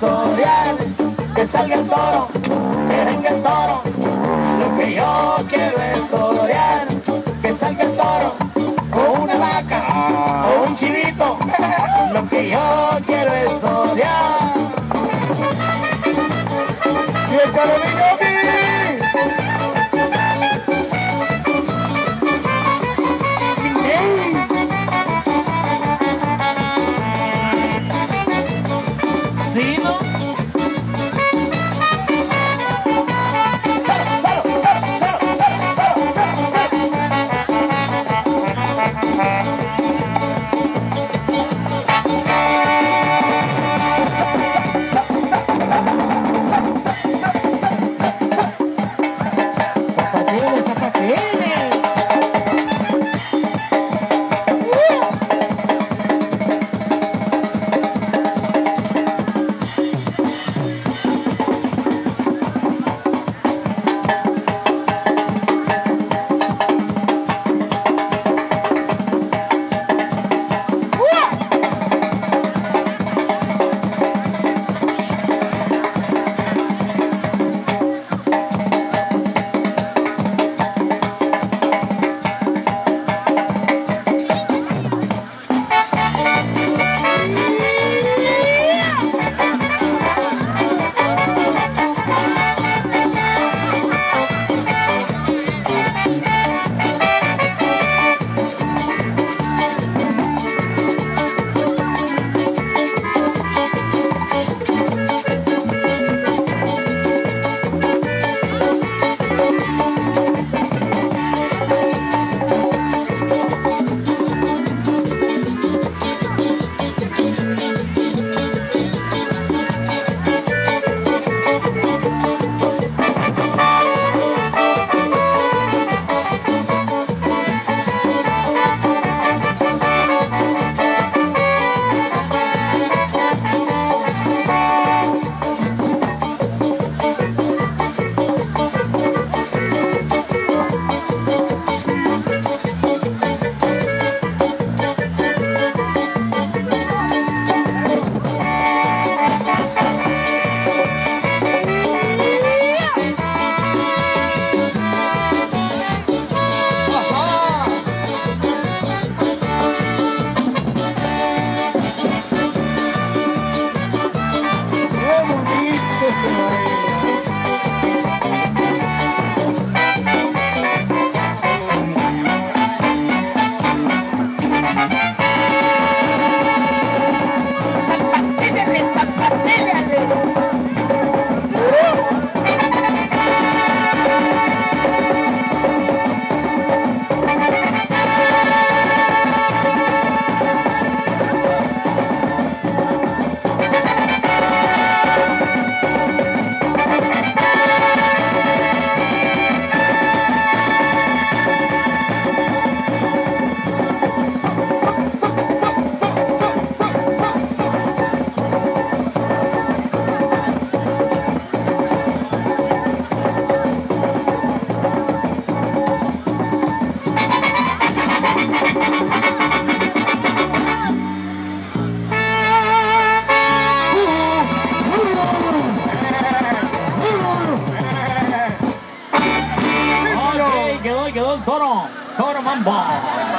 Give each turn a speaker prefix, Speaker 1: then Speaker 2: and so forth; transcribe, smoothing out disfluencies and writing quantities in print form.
Speaker 1: historial, que salga el toro, que venga el toro. Lo que yo quiero es torear, que salga el toro, o una vaca, o un chivito. Lo que yo quiero es torear. ¡Y el Carolina a mí!
Speaker 2: ¿Sí, no?
Speaker 1: ¡Zapatines, zapatines!
Speaker 2: Quedó el toro. Toro Mambo.